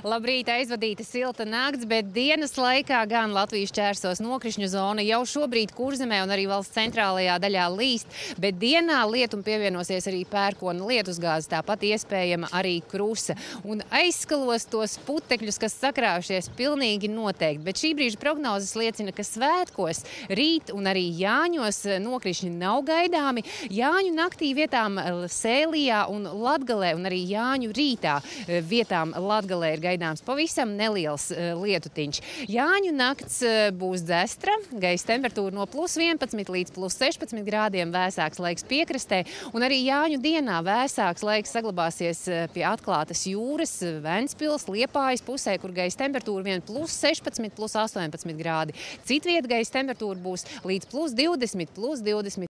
Labrīt, aizvadīta silta nakts, bet dienas laikā gan Latvijas čērsos nokrišņu zona jau šobrīd Kurzemē un arī valsts centrālajā daļā līst, bet dienā lietum pievienosies arī pērkona lietusgāze, tāpat iespējama arī krusa. Un aizskalos tos putekļus, kas sakrājušies pilnīgi noteikti, bet šī brīža prognozes liecina, ka svētkos rīt un arī Jāņos nokrišņi nav gaidāmi. Jāņu naktī vietām Sēlijā un Latgalē un arī Jāņu rītā vietām Latgalē ir gaidāms pavisam neliels lietutiņš. Jāņu nakts būs dzestra, gaisa temperatūra no +11 līdz +16 grādiem, vēsāks laiks piekrastē, un arī Jāņu dienā vēsāks laiks saglabāsies pie atklātas jūras, Ventspils, Liepājas pusē, kur gaisa temperatūra vien +16, +18 grādi. Citviet gaisa temperatūra būs līdz +20, +20